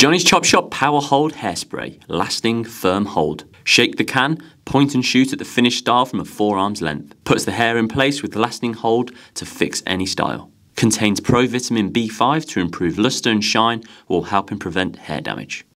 Johnny's Chop Shop Power Hold Hairspray. Lasting, firm hold. Shake the can, point and shoot at the finished style from a forearm's length. Puts the hair in place with lasting hold to fix any style. Contains provitamin B5 to improve luster and shine while helping prevent hair damage.